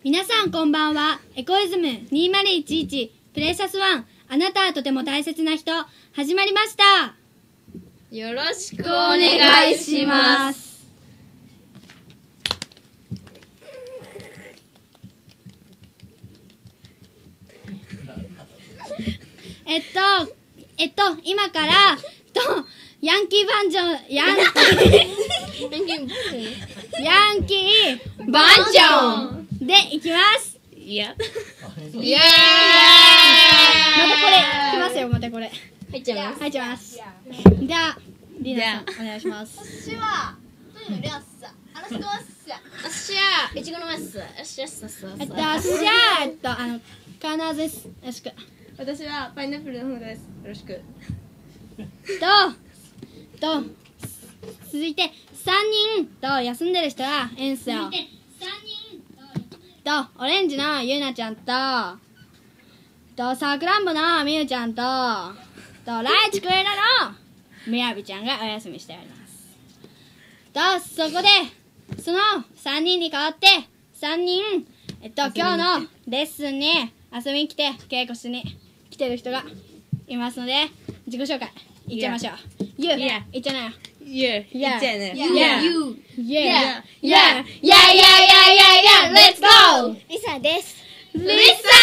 皆さんこんばんは。エコイズム2011プレシャスワン、あなたはとても大切な人、始まりました。 よろしくお願いします。 今からヤンキーバンジョン、ヤンキーバンジョンでいきます。 いや。 またこれいきますよ。またこれ入っちゃいます。 入っちゃいます。じゃあリナさんお願いします。 私はとにかくあの人は私はいちごのマス。 私はカーナーズです。よろしく。 私はパイナップルの方です。よろしく。 続いて3人と休んでる人がいるんすよ。オレンジのゆうなちゃんとさくらんぼのみゆちゃんとライチクエラのみやびちゃんがお休みしております。そこでその3人に代わって3人今日のレッスンに遊びに来て稽古しに来てる人がいますので、自己紹介いっちゃいましょう。ゆう、いっちゃなよ。 いっちゃいなよ。 Let's go! リサです。 リサ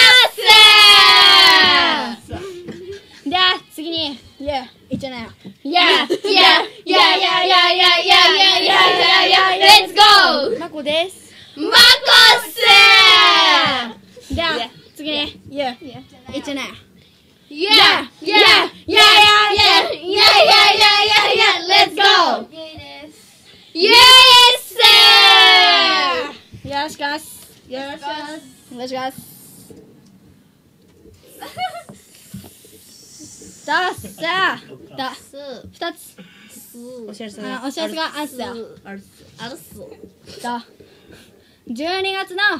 ースでは次にゆう、いっちゃなよ。Let's go! マコです。 マコスでは次にゆう、いっちゃなよ。Let's go! ゲイです。 イエスよろしくお願いします。 よろしくお願いします。 お願いします。さあ2つお知らせお知らせがあるっすよ。 あるっす。 12月の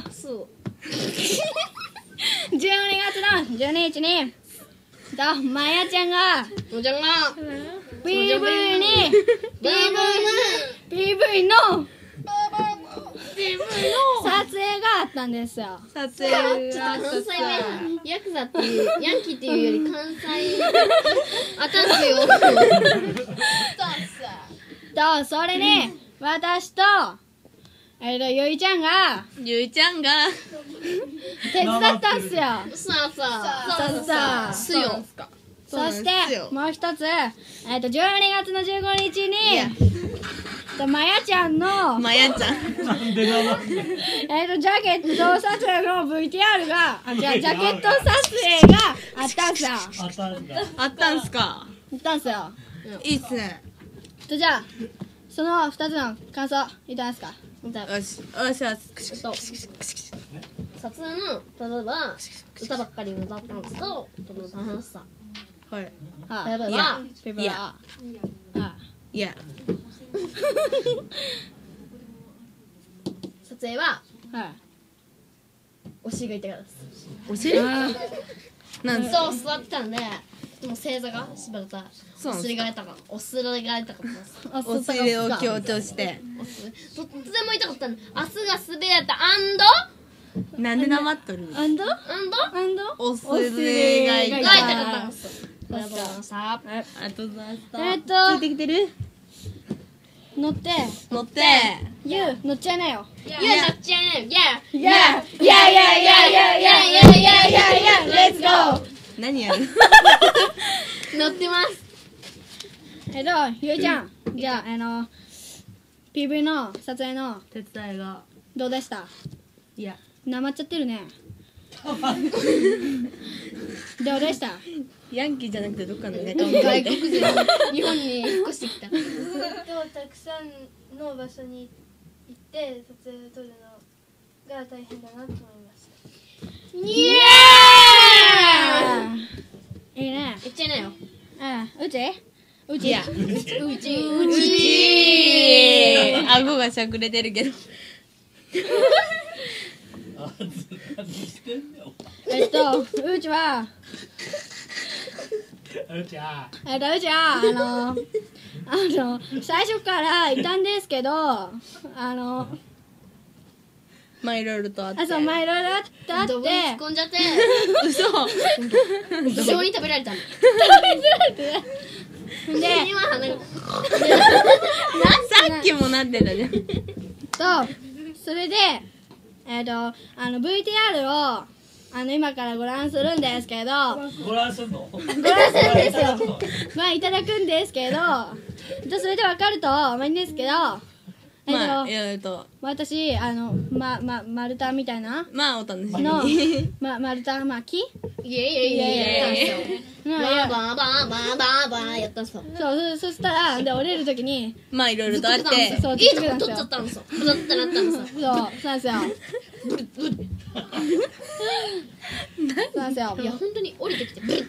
12日にまやちゃんがもじゃんが PV の撮影があったんですよ。 撮影が関西弁ヤクザっていうヤンキーっていうより関西あたんすよ。 それに私とゆいちゃんが手伝ったんすよ。 すよ。 そしてもう一つ12月の15日にまやちゃんのなんで名前ジャケット撮影の VTR がジャケット撮影があったんすよ。 あったんすか。 いいっすね。じゃあその2つの感想いただけますか。 よし撮影の例えば歌ばっかり歌ったんですけど楽しさ。はい。 例えば撮影はお尻が痛かったです。お尻？なんそう座ってたんで、でも正座が縛られた。お尻が痛かった。お尻を強調して。とっても痛かったんで、明日が滑った。なんでなまっとる？お尻が痛かったんです。ありがとうございました。ついてきてる？ 乗ってゆう乗っちゃいなよ。Let's go! 何やる？乗ってます。 ゆいちゃん、じゃあPV の撮影の手伝いがどうでした？ いやなまっちゃってるね。どうでした？ ヤンキーじゃなくてどっかのね外国人日本に引っ越してきた。 でもたくさんの場所に行って撮影を撮るのが大変だなと思いました。 イエーイ！いいね。 言っちゃいなよ。 うち顎がしゃくれてるけど。 うちは最初からいたんですけどまあいろいろとあってあ、そう、まあいろいろあってドブに突っ込んじゃって嘘一緒に食べられたの。 で、 今鼻がさっきもなってたじゃん。 それでVTR を今からご覧するんですけど、 ご覧すんの？ ご覧するんですよ。まあいただくんですけど、それでわかるとまあいいんですけど、 まあいろいろと私丸太みたいなまあお楽しみのに。 丸太巻きイエイイエイイエイやったんすよ。 のバーバーバーバーバーバーやったんすよ。 そしたらで降りるときにまあいろいろとあってそういいとこ取っちゃったんすよ。ブザってなったんすよ。 そうなんですよ。そうなんですよ。 いや本当に降りてきてブッて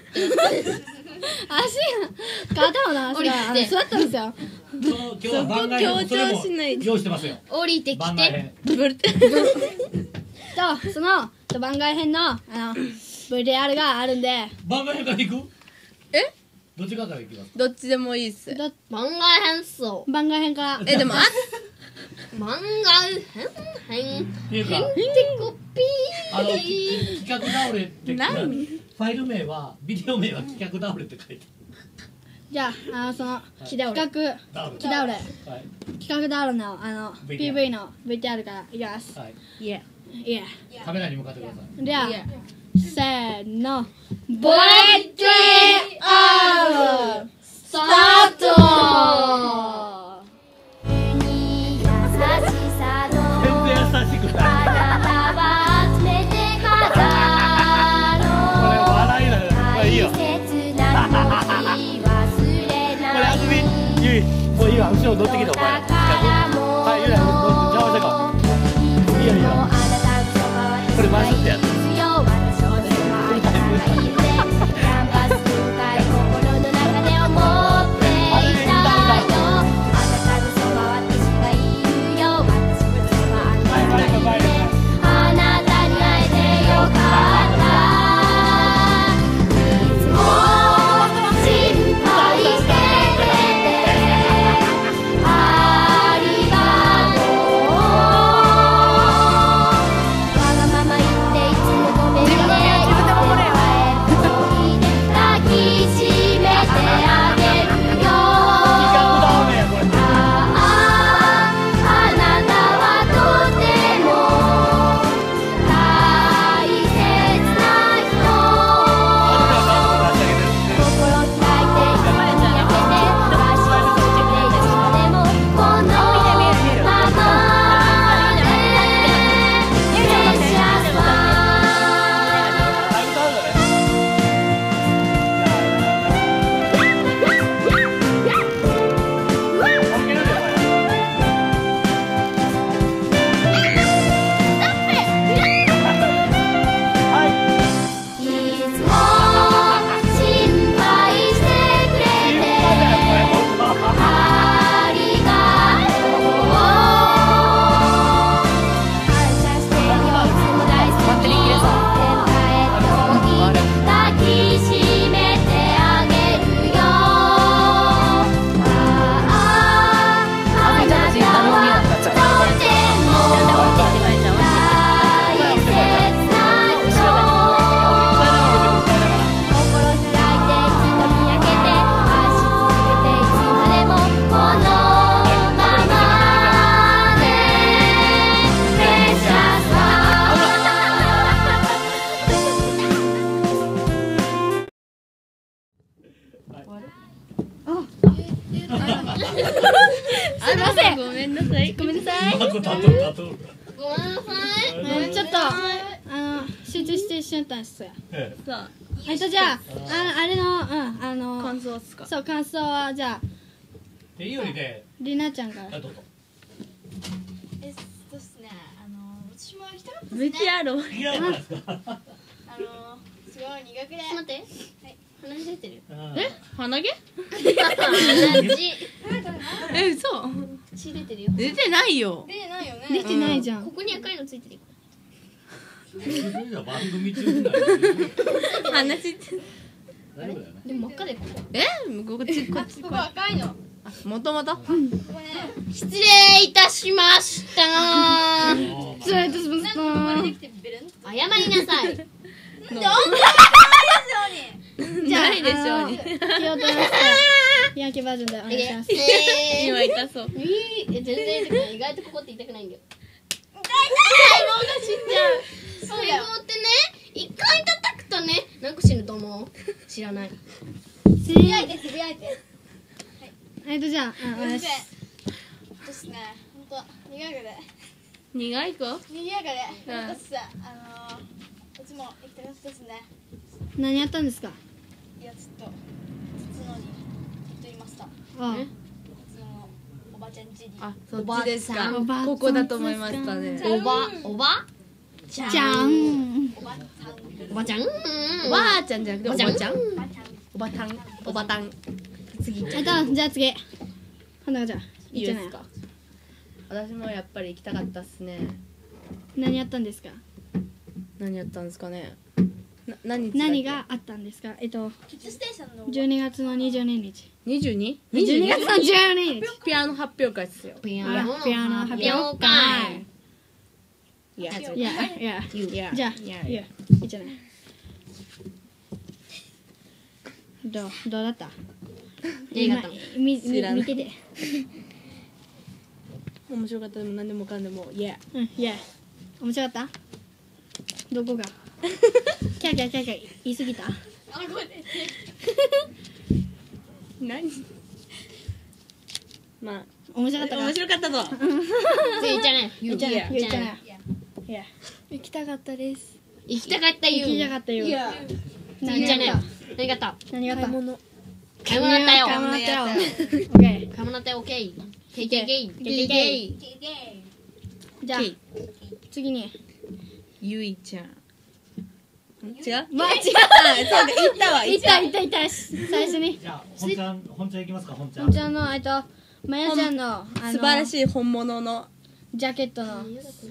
片方の足が座ったんですよ。 今日は番外編もそれも用意してますよ。 降りてき番外て編。 ブルってその番外編のVTR があるんで、 番外編から行く？ えどっち側から行きますか？ どっちでもいいっす。 番外編っすよ。 番外編からでも番外編っていうか、 コピー企画倒れって何ファイル名はビデオ名は企画倒れって書いてじゃあその木倒れ企画ある。 倒れはい企画倒れの VTR PV の VTR からいきます。 はい。 いやいやカメラに向かってください。 では、 いやせーの、ボレッティアースタート。 全然優しくない。これ笑いだよ。まあいいよ。これ遊びゆいもういいわ後ろ乗ってきてお前。はいゆい邪魔したか。いいよいいよ。これ回すってやつ。 すいません。 ごめんなさい。 ごめんなさい。 ごめんなさい。 ちょっと集中してしまったんですよ。 さあじゃああれの感想っすか。 そう感想はじゃあでいいよりで、 りなちゃんから。 どうぞ。 ですね、私もやりたかった VTR をいやなんですか。 すごい苦くで待って鼻血出てるよ鼻毛？ 鼻血嘘？ 血出てるよ出てないよ。 出てないよね。 出てないじゃん。 ここに赤いのついてるよ番組中になる。 話って大丈夫だよね。 でも真っ赤でこここっちここ赤いの。 あもともと失礼いたしました失礼いたしました。 謝りなさい。 じゃあ、 ないでしょうに。 気を取らせて、ヤンキーバージョンでお願いします。 今痛そう。 全然痛くない。意外とここって痛くないんだよ。細胞が死んじゃう。細胞ってね、一回叩くとね、何個死ぬと思う？知らない。 つぶやいて、つぶやいて。じゃあ、お願いします。 ですね、ほんと、苦いで。 苦い子？ 賑やかで、ほんとっす。うちも行きたかったですね。 何やったんですか？ いや、ちょっと、筒野に行っていました。 あ筒野のおばちゃん家に。 あ、そっちですか。 おばあちゃんここだと思いましたね。 おばじゃん。 おばさん。 おばちゃん。 おばあちゃんじゃなくておばちゃん。おばたん。おばたん。次。 じゃあ次。ほんならじゃあ、 いいですか。私もやっぱり行きたかったっすね。 何やったんですか？ 何やったんですかね。何があったんですか？ キッズステーションの。 12月の22日。 22？ 12月の12日。 ピアノ発表会ですよ。 ピアピアノ発表会。 いや、 いや、じゃあ、いいじゃない。どうだった？ 映画だった。 見てて。 面白かったでも何でもかんでも、いや。 面白かった？どこが？キャー言い過ぎた？ 何？まあ、 面白かったか？ 面白かったぞ。 言っちゃね。 言っちゃない。いや。 行きたかったです。 行きたかったよ。 聞きたかったよ。 言っちゃね。何があった？ 何があった？ 買い物。 買い物だったよ。 買い物だったよ。オッケー。 買い物だったよ。オッケー。ゲイゲイゲイ。 ゲイゲイ。じゃあ次に。 ゆいちゃん。違う？ まあ違う。 そうか、言ったわ。 いた最初に。 じゃあ本ちゃんいきますか。本ちゃん。 本ちゃんのまやちゃんの素晴らしい本物のジャケットの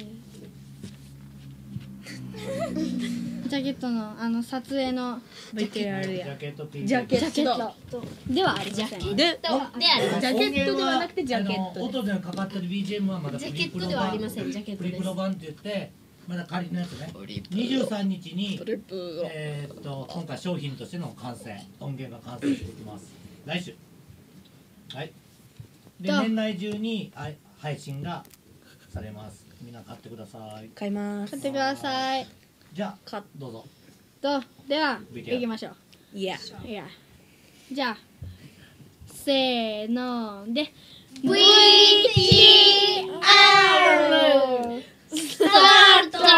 撮影の VTR や。 ジャケット T ジャケジャケットではありません。 で、 である。 ジャケットではなくてジャケット。 音でかかってる BGM はまだジャケットではありません。ジャケットプリです。 プロ版って言ってまだ仮のやつね。23日に今回商品としての完成音源が完成していきます。来週。はい。で年内中に配信がされます。みんな買ってください。 買います買ってください。 じゃあどうぞ。 では VTR 行きましょう。 いやじゃあせーので VTR スタート。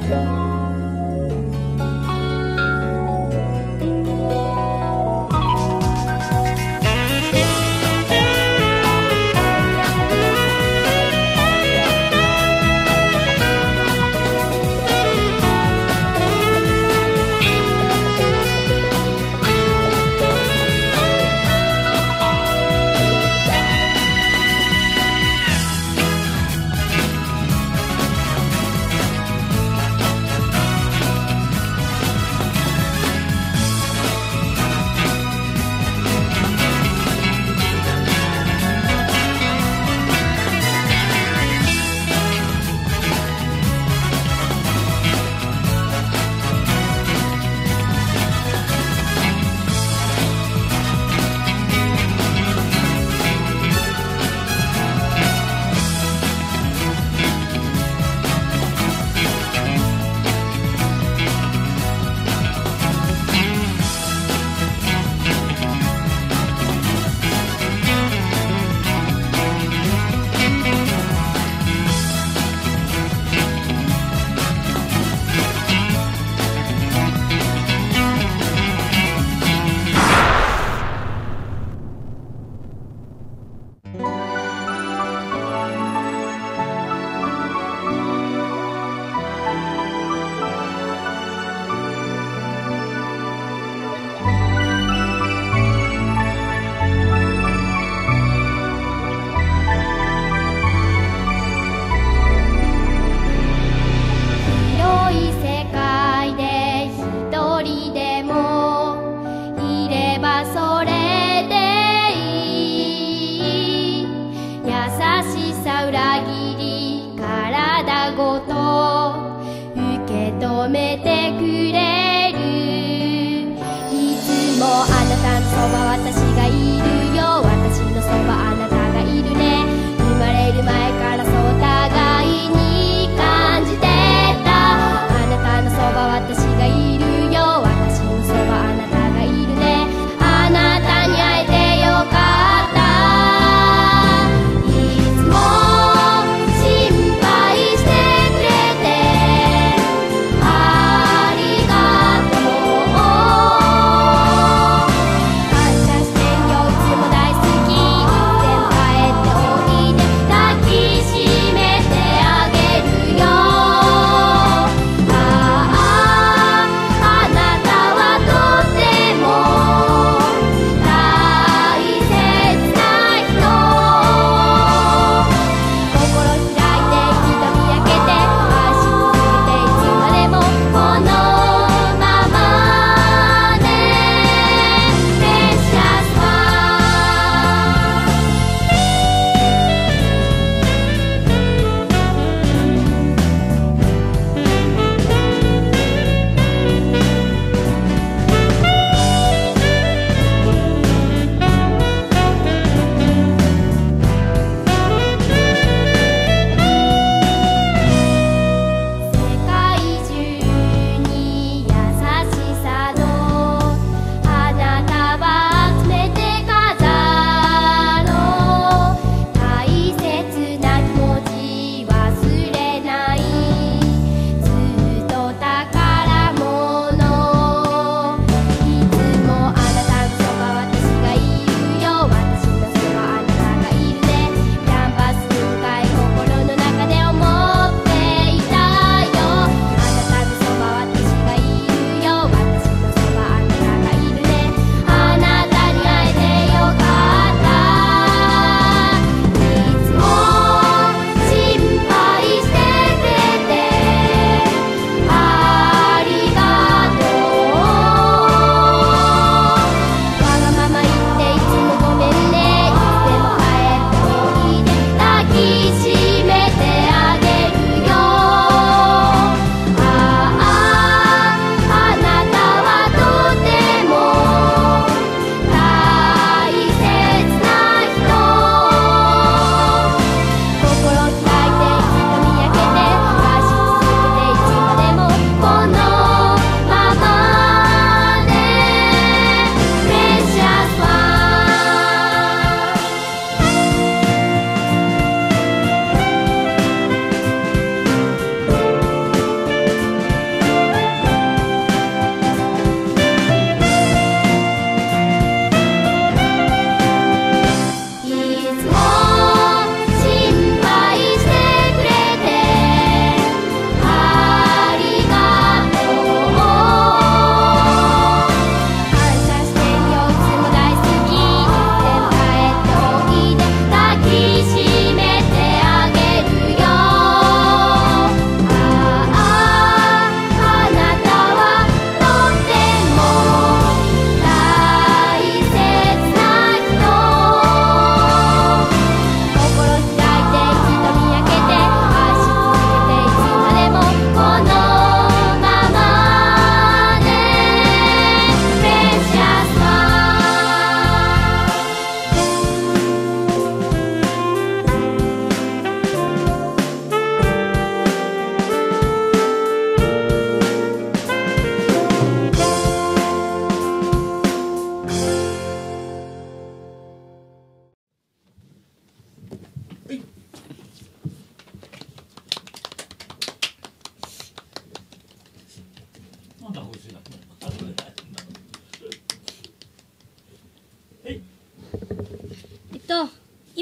「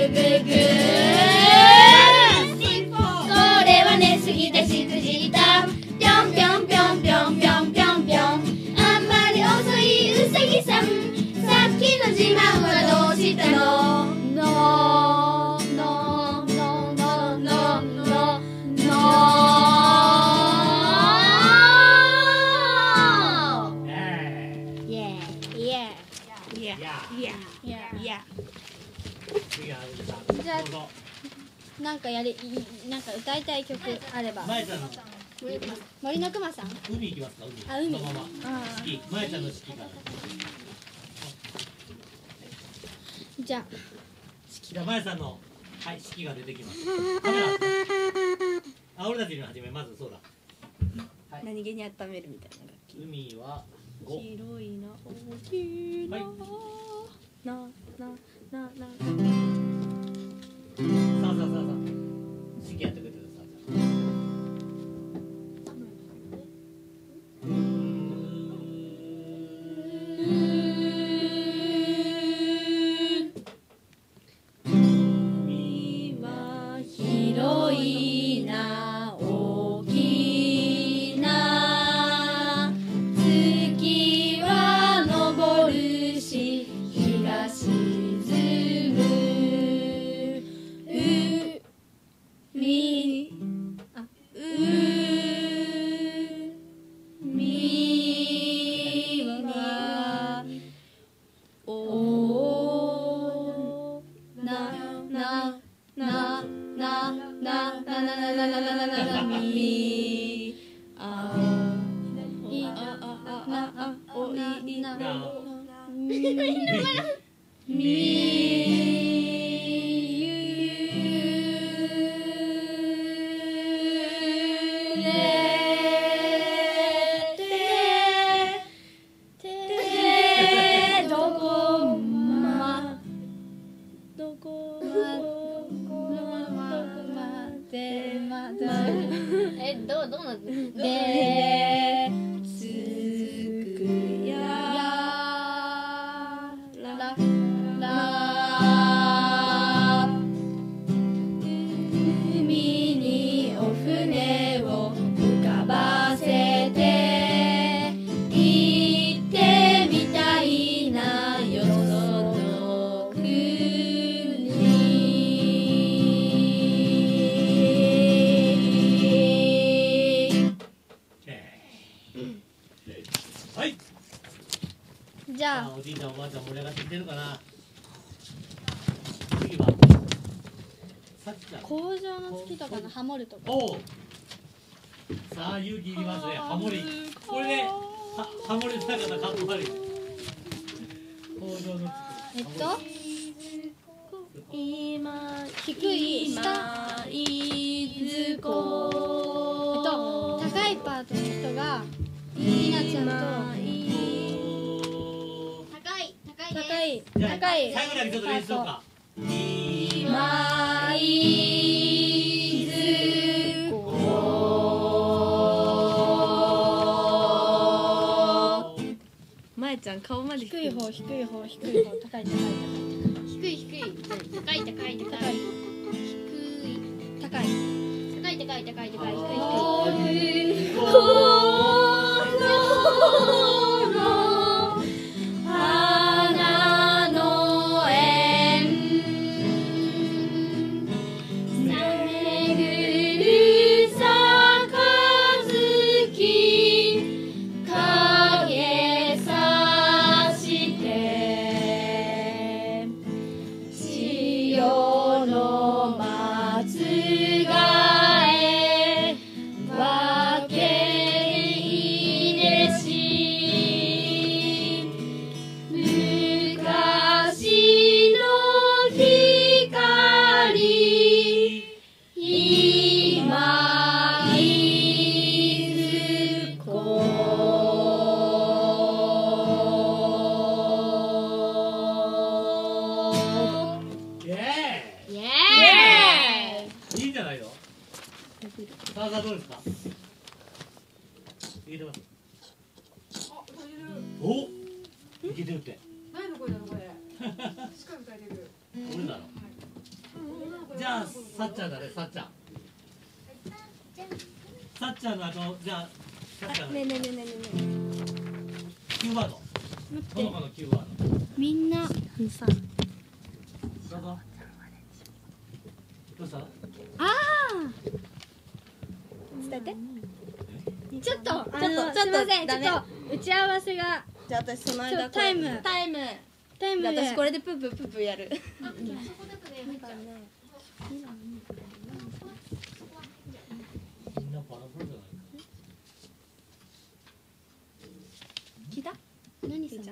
ブクそれは寝すぎてしくじったぴょんぴょんぴょんぴょんぴょんぴょんぴょんあんまり遅いうさぎさんさっきの自慢はどうしたののののののののイエーイイエーイいや次はあれでさじゃあどうぞなんかなんか歌いたい曲あればまえちゃんの森のくまさん海行きますかあ海そのまま式まえちゃんの式からじゃあじゃあまえさんのはい式が出てきますカメラあ俺たちに始めまずそうだ何気に温めるみたいな楽器。 海は5 広いな大きいな、 はいなさあ式やってくれてください海は広いな大きな月は昇るし日が沈む海はおなみあいおいなみ海にお船を浮かばせて行ってみたいなよその国。 はい。 じゃあおじいちゃんおばあちゃん盛り上がってきてるかな。次はさっきから工場の月とかのハモるとか。 おう。さあ勇気いりますね。ハモリ。これでハモリした方かっこ悪い。工場の今低い下高いパートの人がひなちゃんと高いじゃあ最後だけちょっと練習しようか。 今いずこまえちゃん顔まで低い方高い低い高い低い花の縁巡る杯影さして潮の松がえ分け入れし昔の光今いずこイエイエーイ。いいんじゃないの。さあさあどうですか。いけてます。お、いけてるって。 誰の声なのこれ。しっかり歌えてる。 俺だろ。じゃあさっちゃんだね、さっちゃん。さっちゃんのじゃあさっちゃんのねえねえねえねえねキーワード。とのかのキーワード。 みんなえさどうぞ。どうした？ あ伝えて。 ーちょっとちょっとすいませんダメちょっと打ち合わせがじゃあ私その間ちょタイムタイムタイムでじゃあ私これでプープープープーやる。 みんなバラバラじゃないか。 聞いた？ 何さん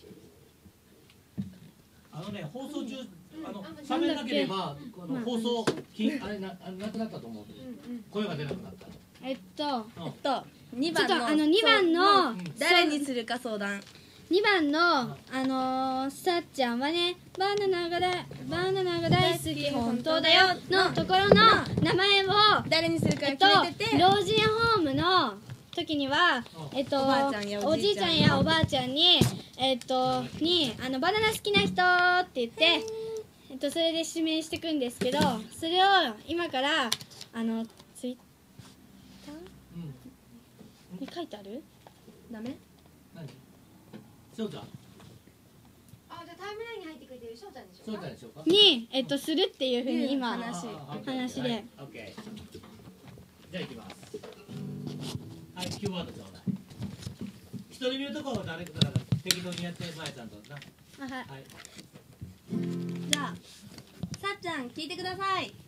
放送中喋らなければ放送あれなくなったと思う。声が出なくなった。 2 2 ちょっと番の 2番の誰にするか相談。 2番のさっちゃんはねバナナが大好き本当だよのところの名前を誰にするか決めてて、 老人ホームの時にはおばあちゃんやおじいちゃんやおばあちゃんにバナナ好きな人って言ってそれで指名していくんですけど、それを今からツイッターに書いてある？ ダメ？ 何？しょうちゃん。 あ、じゃあタイムラインに入ってくれてるしょうちゃんでしょうか。 しょうちゃんでしょうか。 にするっていうふうに今話で。オッケー。じゃあ行きます。はい、キーワードちょうだい。一人見るとこは誰か適当にやってまえちゃんとな。 はいはい。 じゃあさっちゃん聞いてください。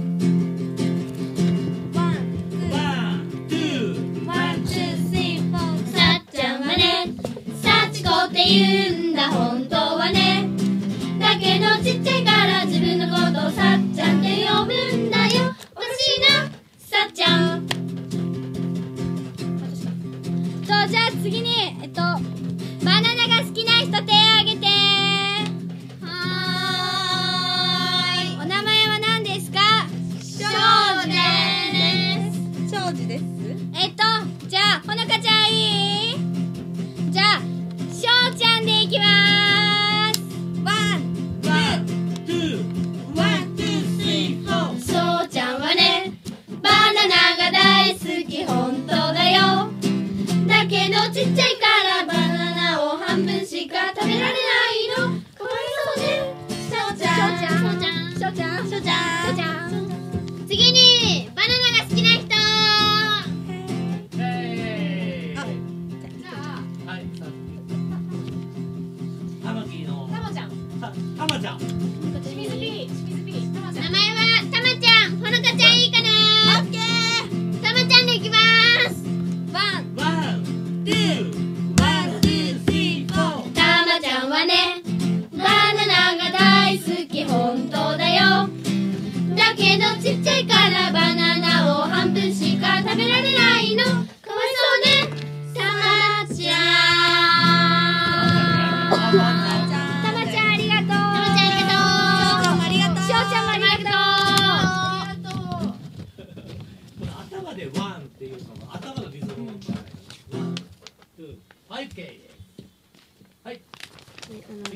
ワン、ツー。 さっちゃんはねさちこって言うんだ本当はね、だけどちっちゃいから自分のことをさっちゃんって呼ぶんだよ。私がさっちゃんじゃあ次にバナナが好きな人手あげて。はーい。お名前は何ですか？庄司です。 庄司です。 じゃあほのかちゃんいい？じゃあしょうちゃんでいきまーす。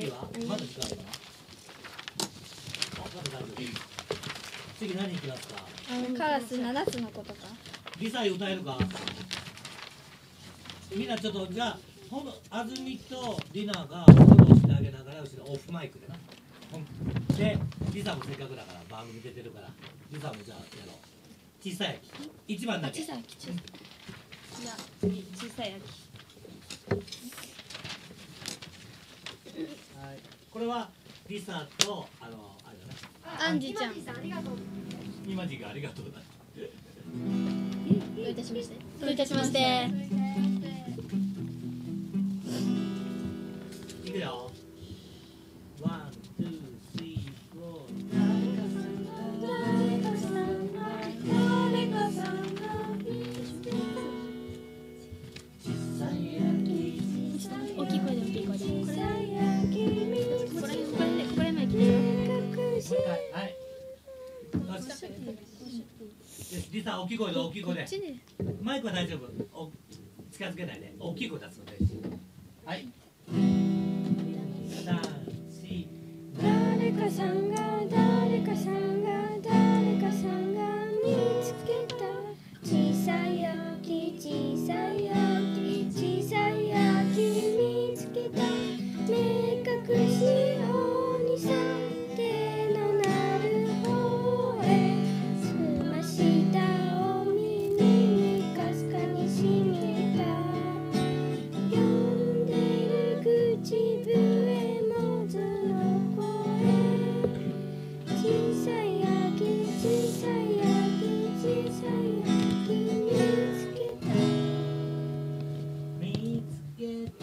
次はまだ時間あるかな。まだ大丈夫。次何いきますか。 カラス7つのことか。 リサイ歌えるか。みんなちょっとじゃああずみとリナがフォローしてあげながら後ろオフマイクでな。でリサもせっかくだから番組出てるからリサもじゃあやろう。小さい焼き1番だけ。 小さい焼き。じゃあ次小さい焼き。 はい。これはリサとあれだね。 アンジちゃん。 今さんありがとう。 今時がありがとうだ。 どういたしまして。 どういたしまして。 いくよ。ワン、ツー、スリー、フォー。 大きい声で大きい声で。これ前来てよ。 はい。リサ大きい声で大きい声で。マイクは大丈夫。近づけないで。大きい声出すので。はい。 誰かさんが見つけた小さい焼き見つけた目隠しをにさ手のなる方へ澄ましたお耳にかすかにしみた呼んでる口笛もずの声小さい焼き見つけた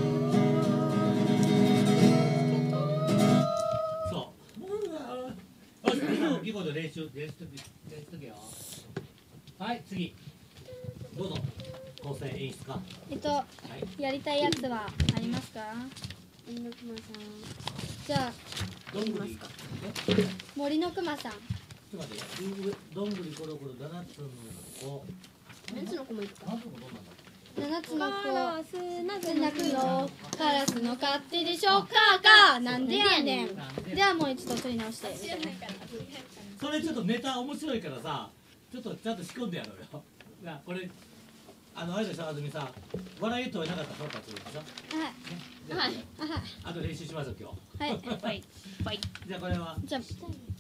そう。よし、みんな大きい声で練習しとけよ。はい、次。どうぞ。構成演出家。 やりたいやつはありますか。じゃあどんぐり。 森のくまさん。 ちょっと待って。どんぐりころころ7つの子。 何つの子もいくか。 7つの子どんなんだ。 7つの子なくのカラスの勝手でしょうかなんでやねん。ではもう一度取り直してみたいな。 それちょっとネタ面白いからさ、ちょっとちゃんと仕込んでやろうよ。なこれあれでしょ、あずみさん、笑いとはなかったらそうかってことでしょ。 はい。 あと練習しましょう今日。 はい。 じゃあこれはじゃあ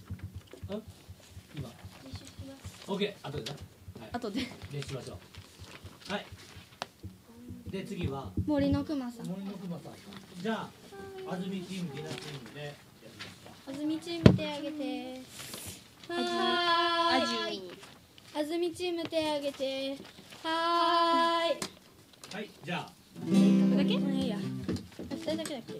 今。オッケー、あとでな。 後で。 練習しましょう。はい。で次は森のくまさん。 森のくまさん。じゃああずみチーム、りなチームでやりますか。 あずみチーム手あげて。はーい。あずみチーム手あげて。はーい。 はい、じゃあこれだけ？いいや。2人だけだっけ？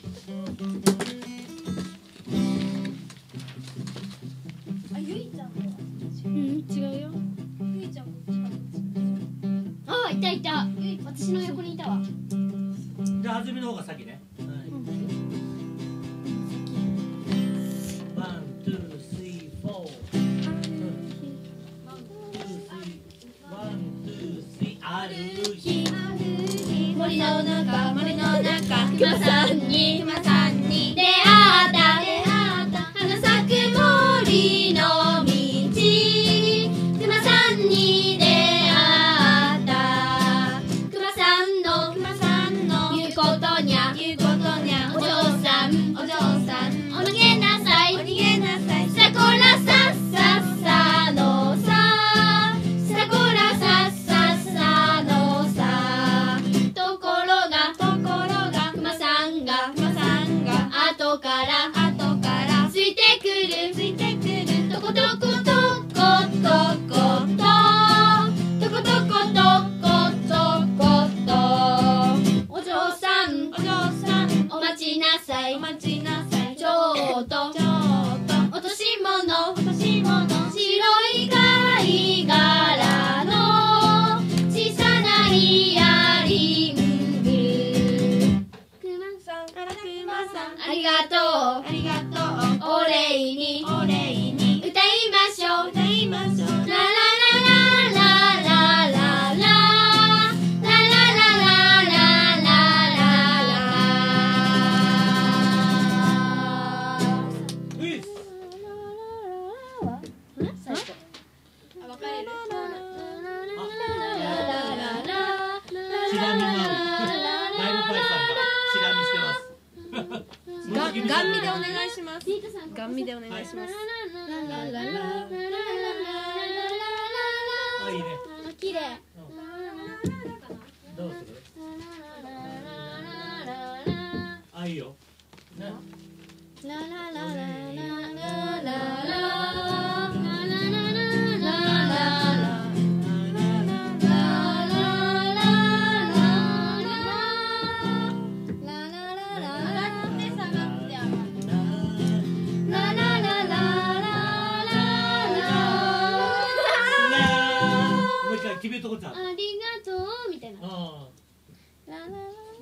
あ、ゆいちゃんも違うよ。 ゆいちゃんもあ、いた。私の横にいたわ。 じゃああずみの方が先ね。ワン、ツー、スリー、フォー。ある日森の中熊さんに出会った花咲く森の道熊さんに出会った熊さんの言うことにゃお嬢さんお逃げなさいさこらさっさっさのささこらさっさっさのさところが熊さんが後からついてくるとことことお嬢さんお待ちなさいちょっと落とし物白い貝殻の小さなイヤリング熊さんありがとうお礼に歌いましょうララララララララララララララララガン見でお願いします。ガン見でお願いします。 あ、いいね。 あ、綺麗。 どうする？あ、いいよ。ね。 ラララララララ決めるとこちゃう。 ありがとうみたいな。 ああ。ラララ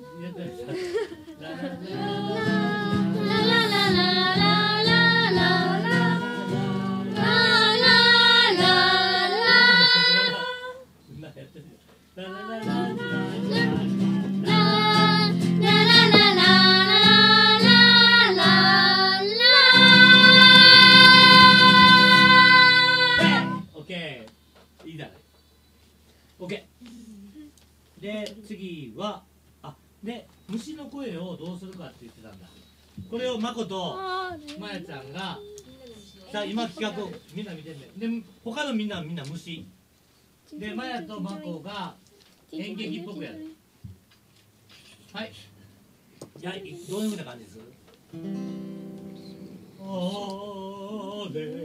いいだね。OK。で次はで虫の声をどうするかって言ってたんだ。これをまことまやちゃんがさあ今企画をみんな見てんね。で他のみんな虫でまやとまこが演劇っぽくやる。はい。じゃあどういうふうな感じです？あれ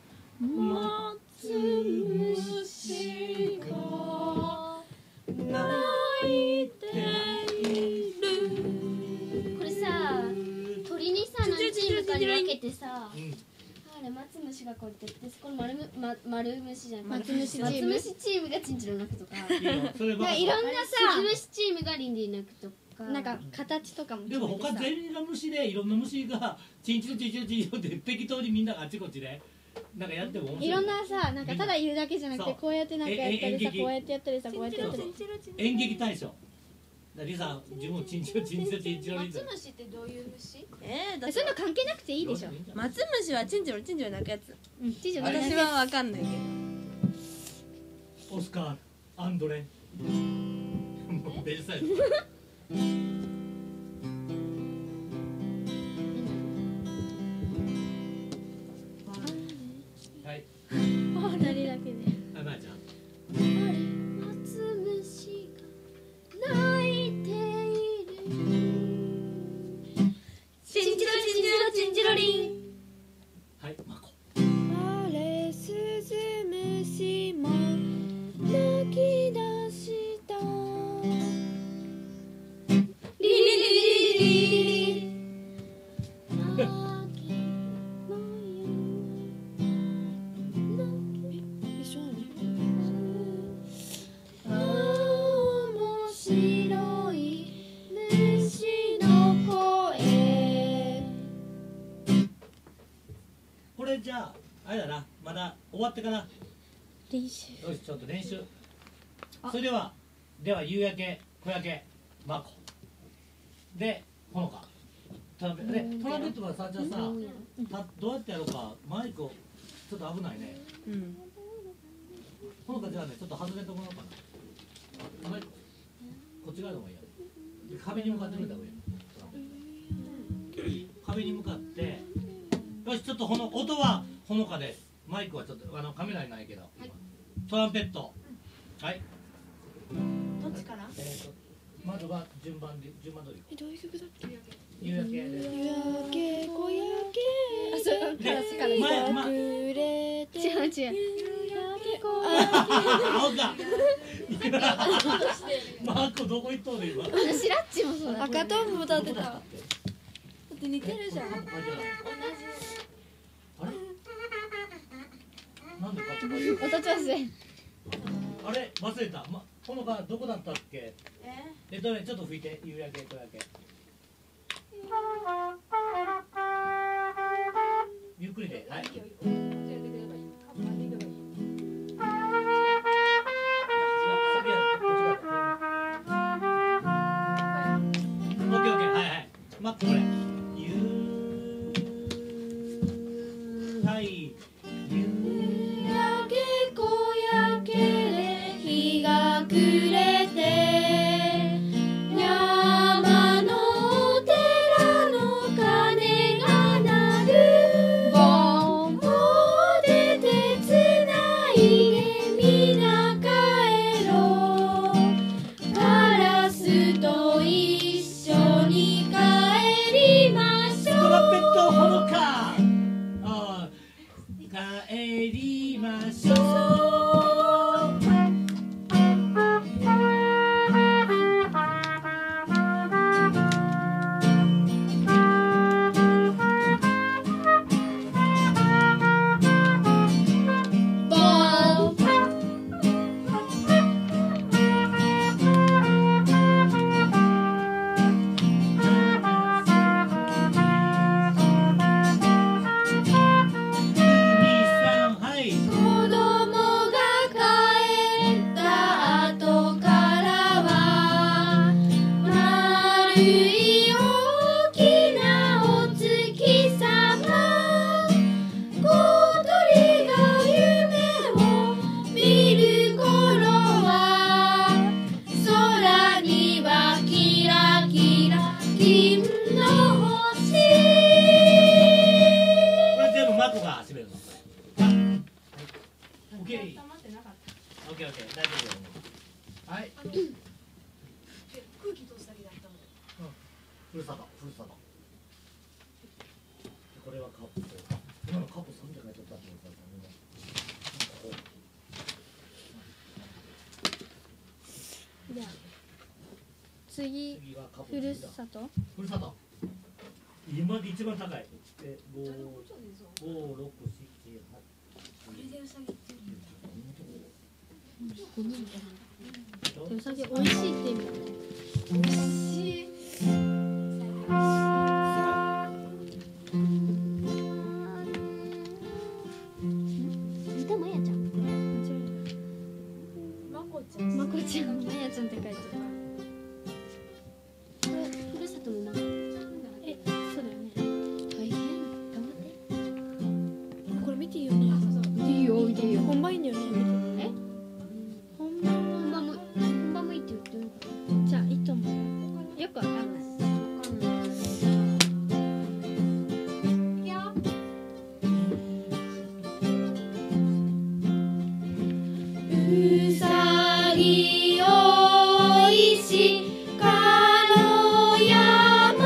虫が鳴いている。 これさ、鳥にさ、何チームかに分けてさ、あれ松虫がこうやってやって、これ丸虫じゃない、松虫チームがチンチロ鳴くとか、 いろんなさ、 鈴虫チームがリンリン鳴くとか、 なんか形とかもでも他全員が虫でいろんな虫がチンチロチンチロチンチロって適当にみんながあっちこっちでなんかやっても面白い。 いろんなさ、なんかただいるだけじゃなくてこうやってなんかやったりさ、こうやってやったりさ、こうやってやったり。 演劇大賞。リサ自分チンチロチンチロチンチロリズム。 松虫ってどういう虫？ そういうの関係なくていいでしょ。 松虫はチンチロチンチロ鳴くやつ。 私はわかんないけど。オスカー・アンドレ。もうベルサイユ。はい。 二人だけで。 あ、まやちゃん。 松虫が鳴いている。 チンチロチンチロチンチロリン。 はい、まこ。 あれスズムシも泣き出したリリリリリリ。 これじゃああれだな、まだ終わってから練習。 よし、ちょっと練習。それでは夕焼け小焼けまこでほのかトランペットがさ、じゃあさどうやってやろうか。マイクをちょっと危ないね。ほのかじゃあね、ちょっと外れてもらおうかな。こっち側の方がいいや。壁に向かってくれた方がいい。壁に向かって、よし、ちょっと音はほのかです。マイクはちょっとカメラにないけど、トランペット、はい。 どっちから？ まずは順番通り。 どういう曲だっけ？ 夕焼けで。 夕焼け小焼あ、そう、 け隠れて違う。 夕焼け小青か。マーコどこ行っとんねん今。 シラッチもそうだ。 赤とんぼ歌ってた。だって似てるじゃん。 あれ？なんでか。 音調整。 あれ忘れた。ほのかどこだったっけ？ちょっと吹いて、夕焼け小焼け。ゆっくりで、はい。これ。はい。 夕焼け小焼けで日が暮れて山のれはカップ。今のカップ3で書いてあったってことだじゃあ次はカップふるさと。 ふるさと。今で一番高い。で、5、6、7、8。 うさぎ美味しいって意味だね。 美味しい。 歌まやちゃん。 まこちゃん。 まこちゃん、まやちゃんって書いてある。 これふるさとの名前。 え、そうだよね。 大変。頑張って。 これ見ていいよね。見ていいよ、見ていいよ。本番いいんだよね。え？本番本番もいいって言ってる。 じゃあいいと思う。よくわかんない。うさぎおいしかの山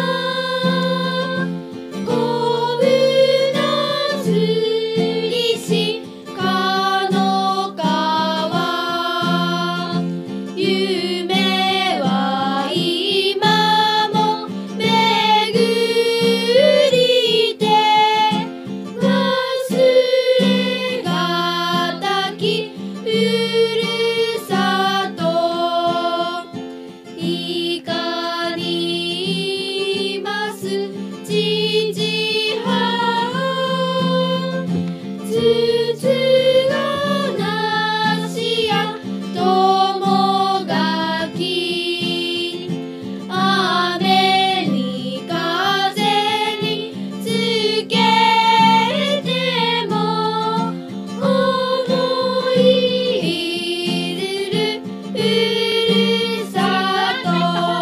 こぶのすりしかの川夢は今もめぐりて忘れがたきふるさといかにいます父母つつがなしや友がき雨に風につけても思い出るふるさと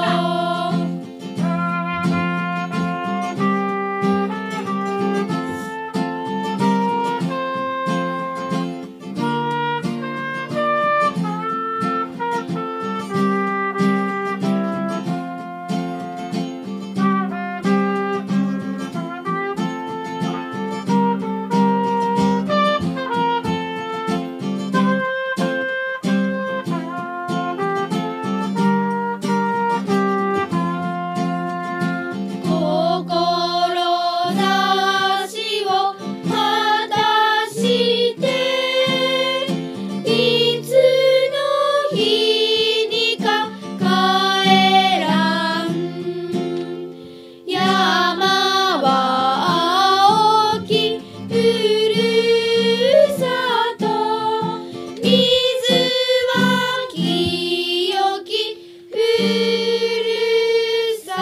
志を果たしていつの日にか帰らん山は青きふるさと水は清きふるさ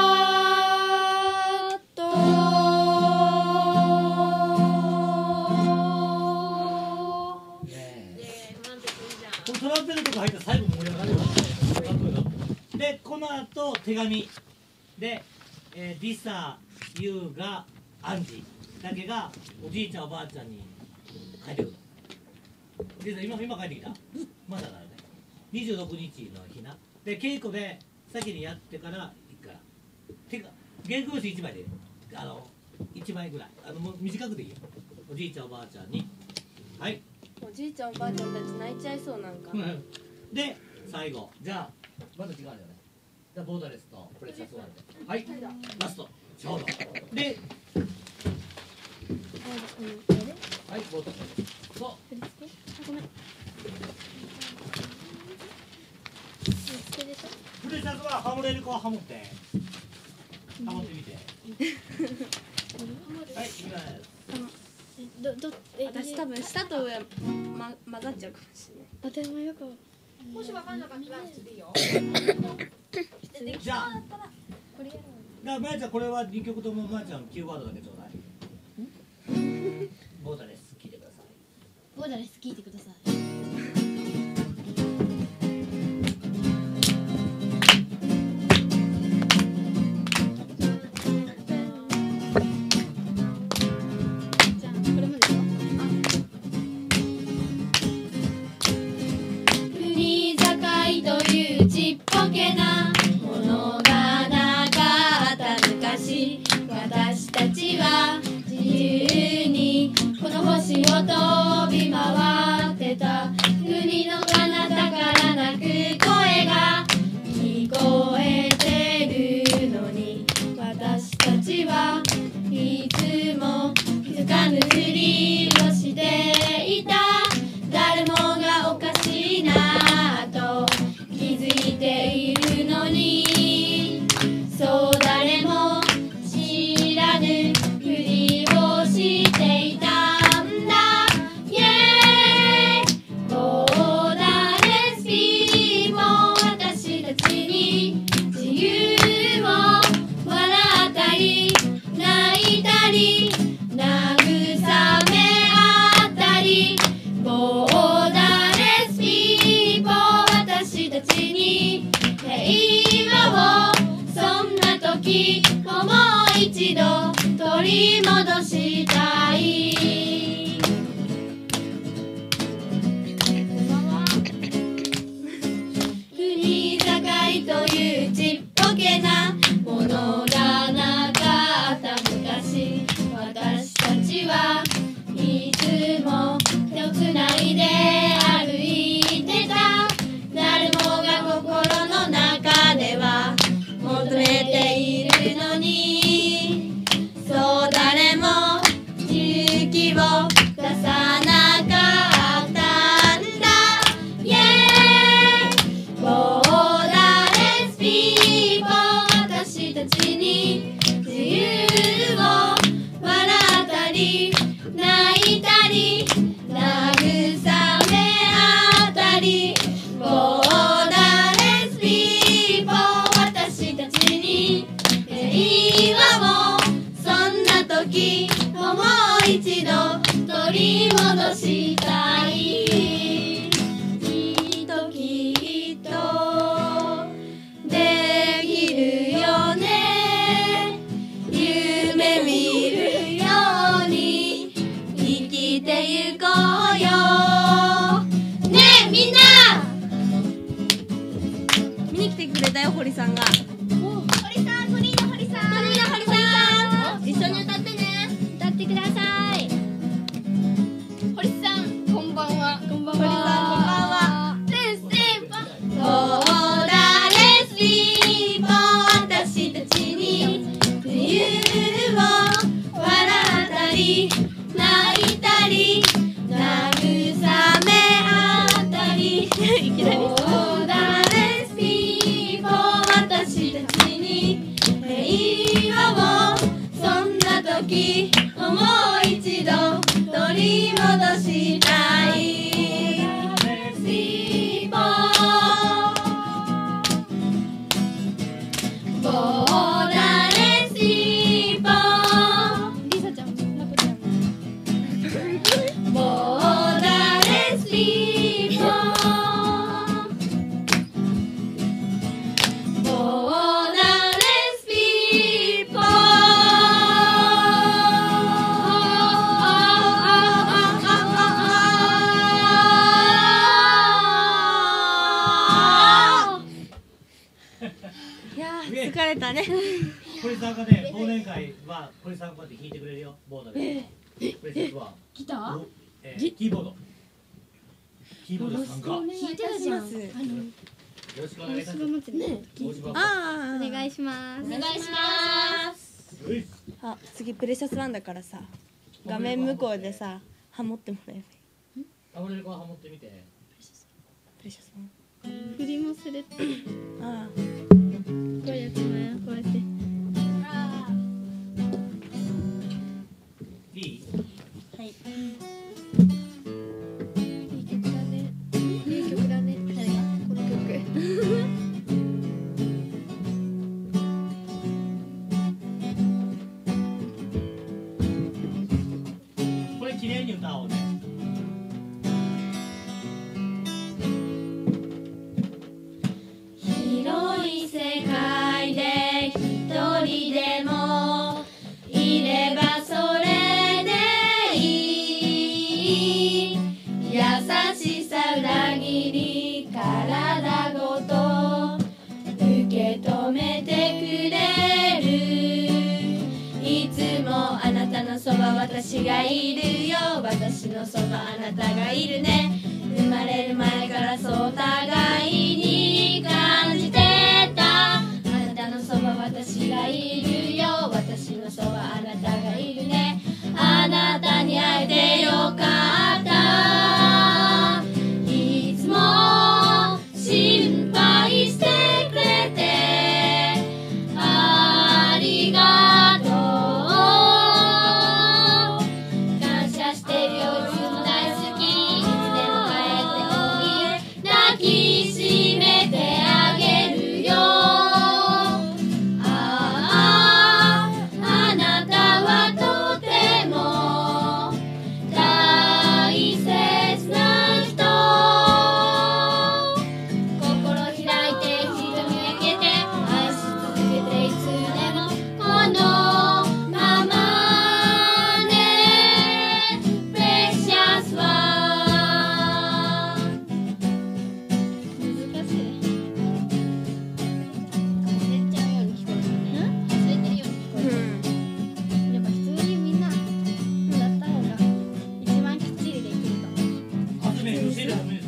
とこのトランペットとか入ったら最後盛り上がるよ。で、この後手紙で、リサ、ユウがアンジだけがおじいちゃんおばあちゃんに帰ってくる。で、今帰ってきた。まだだよね。26日の日な。で、稽古で先にやってから行くから。てか原稿用紙1枚で1枚ぐらいもう短くでいいよ。おじいちゃんおばあちゃんにはいおじいちゃんおばあちゃんたち泣いちゃいそうなんか。 で最後じゃあまだ違うよね。じゃあボーダーレスとプレシャスワンではいラストちょうどではいボーダーレスそうごめん。 プレシャスワンハモれる子はハモってハモってみてはいいきます。 私多分下と上、混ざっちゃうかもしれない。 私もよくもし分かんなかったら普通でいいよ。 じゃあだからまやちゃんこれは2曲ともまやちゃんキーワードだけちょうだい。ボーダーレス聞いてください。 ボーダーレス聞いてください。 国境というちっぽけなものがなかった昔、私たちは自星を飛び回ってた国の彼方から泣く声が聞こえてるのに私たちはいつも気づかぬふりをしていた誰もがおかしいなと気づいているのにそう誰も知らぬふりをしていたんだイエーイボーダーレスピーポー私たちに自由を笑ったり泣いたり慰め合ったりボーダーレスピーポー私たちに平和をそんな時もう一度取り戻したい国境というちっぽけなものがなかった昔私たちはいつも手をつないで歩いてた誰もが心の中では求めているのにそう誰も勇気を出さなかったんだイエーイボーダーレスピーポー私たちに自由を笑ったり泣いたり慰め合ったりボーダーレスピーポー私たちに平和をそんな時もう一度取り戻したいきっときっとできるよね夢見るように生きてゆこうよねえみんな見に来てくれたよ堀さんが。 堀さん、鳥居の堀さん、鳥居の堀さん、一緒に歌ってね。歌ってください。 堀さん、こんばんは。 こんばん堀さんこんばんは。 レスリーポボーダーレスリーポ私たちに自由を笑ったり泣いたり慰め合ったりボーダーレスリーポ私たちに平和をそんな時もう一度取り戻したいレスポボーダレスポリサちゃんまこちゃんボーダレスポボーダレスポいやー疲れたね。 堀さんがね、忘年会は堀さんこうやって弾いてくれるよ、ボードで。プレゼントはギターキーボード。キーボード参加。よ弾いてたじゃん。 ろしくお願いいたします。大島あお願いします。 お願いしますういあ、次プレシャスワンだからさ、画面向こうでさ、ハモってもらえばいい。 ハモれる子はハモってみて。 プレシャスワン。 振りもするって。こあうやってね、こうやって。 いい？ あ、はい。 いい曲だね。いい曲だね。誰が？この曲。 これ綺麗に歌おうね。 広い世界で一人でもいればそれでいい優しさ裏切り体ごと受け止めてくれるいつもあなたのそば私がいるよ私のそばあなたがいるね。生まれる前からそう互いに感じてた。あなたのそば私がいるよ。私のそばあなたがいるね。あなたに会えてよかった。いつも心配してくれてありがとう。感謝してるよ。いつも大好き。いつでも帰っておいで。抱きしめてあげるよ。あなたはとても大切な人。心開いて瞳開けて愛し続けていつでもこのままね。Precious one。難しい。 忘れちゃうように聞こえるね。忘れてるように聞こえる。 やっぱ普通にみんな歌った方が一番きっちりできると思う。 あずめ MC だ MC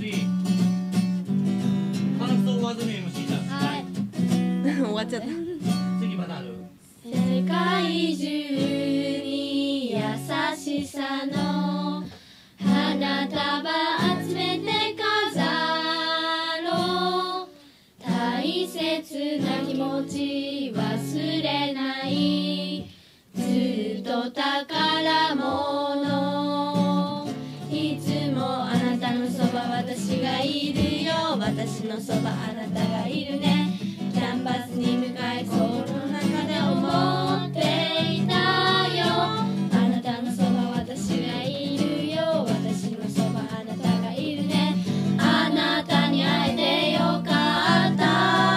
感想はあずめ MC だ。 はい。 終わっちゃった。 次まだある。 世界中に優しさの花束集めて飾ろう。大切な気持ち忘れない。ずっと宝物。いつもあなたのそば私がいるよ。私のそばあなたがいるね。キャンバスに向かい心の中で思っていたよ。あなたのそば私がいるよ。私のそばあなたがいるね。あなたに会えてよかった。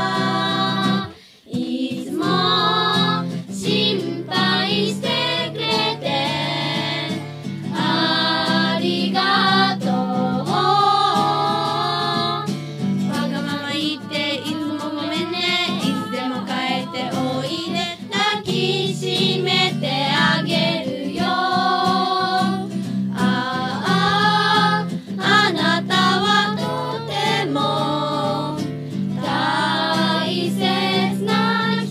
いつも心配してくれてありがとう。わがまま言っていつもごめんね。いつでも帰っておいで。抱きしめてあげるよ。あなたはとても大切な人。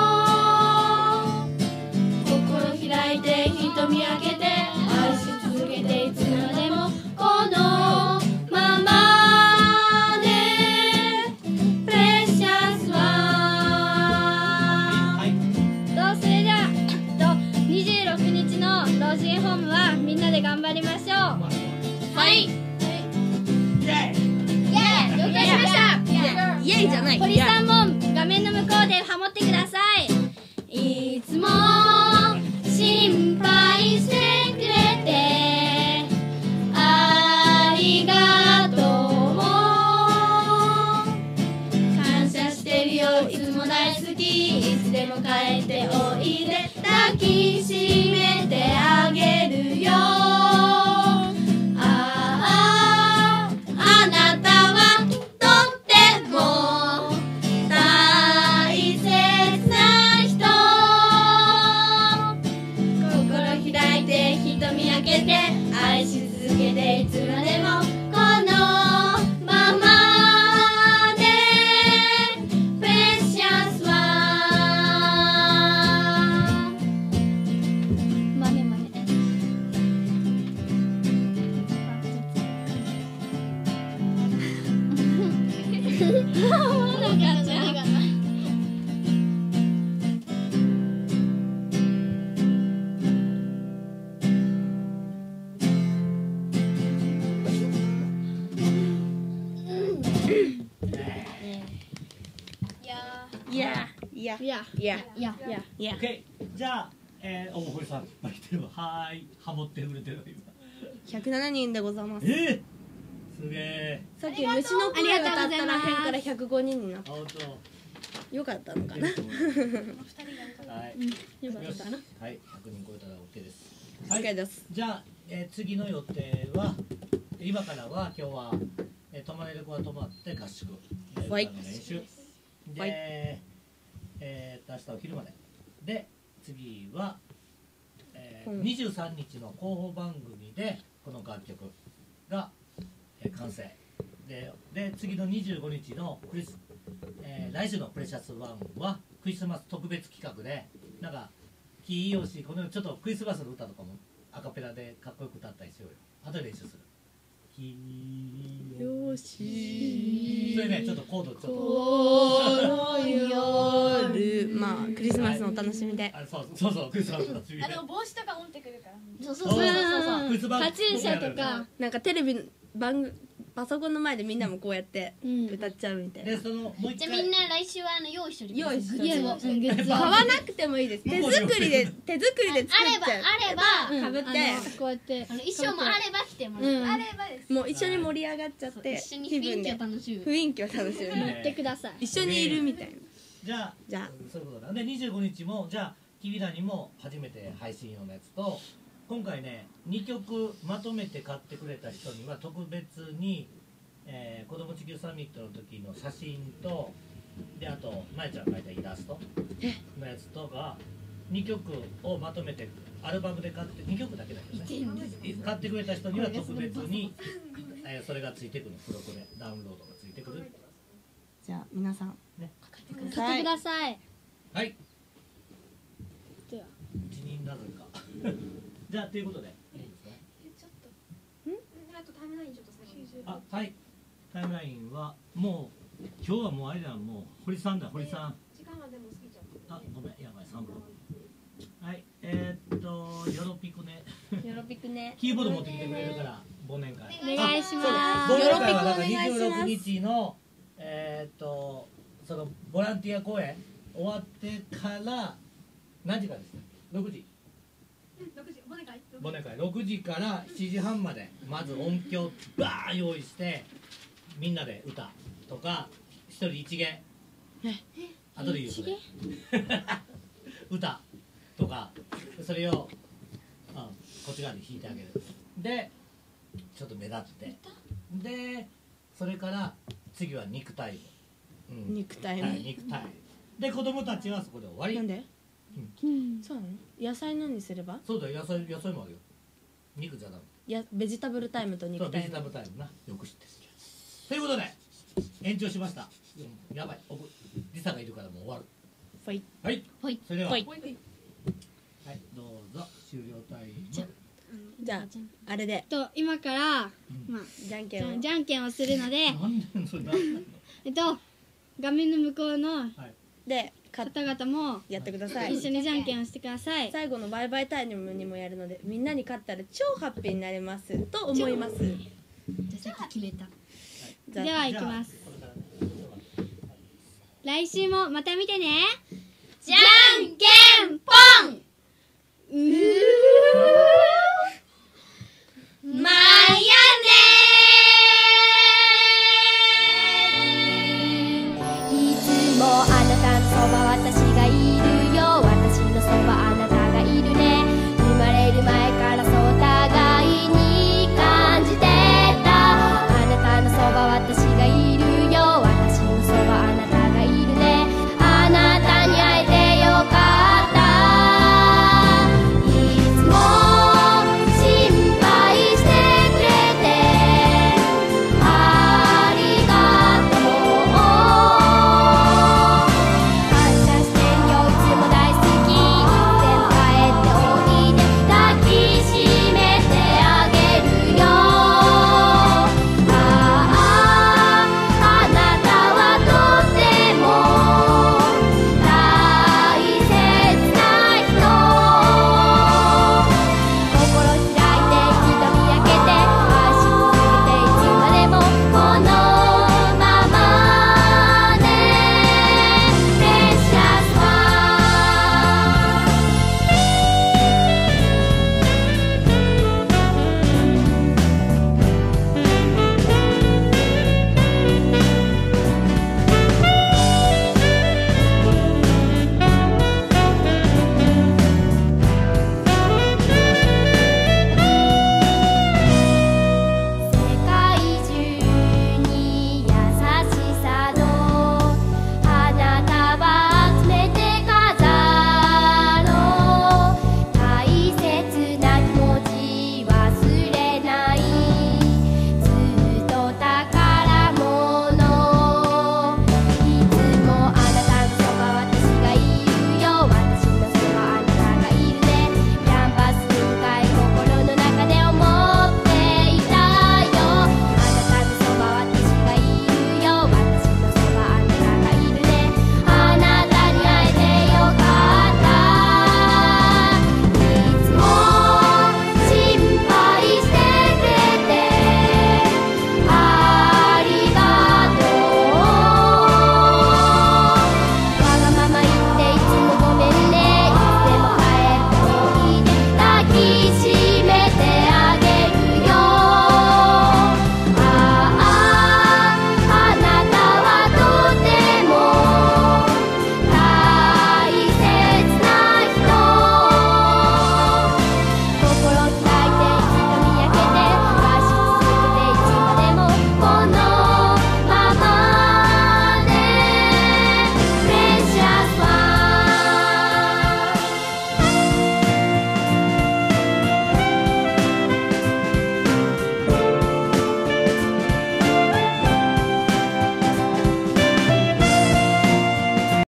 心開いて瞳開けて愛し続けていつまでもこのままで Precious one。 はい。 それじゃあ26日の老人ホームはみんなで頑張りましょう。 はい。 イエーイ。 了解しました。 イエイじゃない。 堀さんも画面の向こうでハモってください。 いつも心配してくれてありがとう。感謝してるよ。いつも大好き。いつでも帰っておいで。抱きしめてあげるよ。あなたはとっても大切な人。心開いて瞳開けて愛し続けていつまでもこのままで Precious one。 マネマネ。 いやいやいやいやいやいや。 OK。じゃあ堀さんいっぱい来てるわ。はーい。ハモってくれてるわ今。 107人でございます。 すげえ。 さっき虫の声歌ったら辺から105人になった。 あ、本よかったのかな。 当。はい。 よかったかな。 はい。100人超えたら OK です。 OK です。 じゃあ、次の予定は今からは今日は、泊まれる子は泊まって合宿、 はい歌の練習で、 はい明日お昼までで次は、 23日の広報番組でこの楽曲が完成で次の25日の来週のプレシャスワンはクリスマス特別企画でなんかキーよしこのちょっとクリスマスの歌とかもアカペラでかっこよく歌ったりしようよ。後で練習する。キーよしそれねちょっとコードちょっと夜まあクリスマスのお楽しみで。 そうクリスマスの楽しみで。 帽子とか持ってくるから。 そうカチューシャとかなんかテレビパソコンの前でみんなもこうやって歌っちゃうみたいな。 でそのもう一回じゃあみんな来週は用意しといて用意しといてグッズを買わなくてもいいです。手作りで作っちゃう。 あればかぶってこうやって衣装もあれば着てもらうあればです。 もう一緒に盛り上がっちゃって一緒に雰囲気を楽しむ雰囲気を楽しむやってください。 一緒にいるみたいな。 じゃあそういうことだ。で25日もじゃあキビラにも初めて配信用のやつと今回ね2曲まとめて買ってくれた人には特別に子ども地球サミットの時の写真とであとまやちゃんが描いたイラストのやつとか2曲をまとめてアルバムで買って2曲だけだけどね買ってくれた人には特別にそれがついてくるの付録でダウンロードがついてくる。 じゃあ皆さんね買ってくだ買ってください。 はいではうちになぜかじゃあということでいいですか。 ちょっとあとタイムラインちょっとあはいタイムラインはもう今日はもうあれだもう堀さんだ堀さん。 時間はでも過ぎちゃってあごめんやばい3分。はいよろぴくねよろぴくね。 キーボード持ってきてくれるから忘年会お願いします。 忘年会はなんか26日のそのボランティア公演終わってから何時からですか。6時忘年会6時から7時半までまず音響バー用意してみんなで歌とか一人一芸後で言うそれ歌とかそれを、こっち側に弾いてあげるでちょっと目立ってでそれから次は肉体部、 肉体はいね。 肉体で子供たちはそこで終わり。 なんで？そうなの？野菜何にすれば？ そうだよ野菜もあるよ肉じゃダメ。 ベジタブルタイムとそう肉タイム。 ベジタブルタイムなよく知ってるということで延長しました。やばいリサがいるからもう終わる。 ほいはいそれではほはいいどうぞ終了タイム。 じゃああれで今からまあじゃんけんを。 じゃんけんをするのでなんでそれなんなの画面の向こうのはいで方々もやってください。 一緒にじゃんけんをしてください。 最後のバイバイタイムにもやるのでみんなに勝ったら超ハッピーになれますと思います。 じゃあさっき決めたじゃあではいきます。 これからね来週もまた見てね。 じゃんけんぽんうー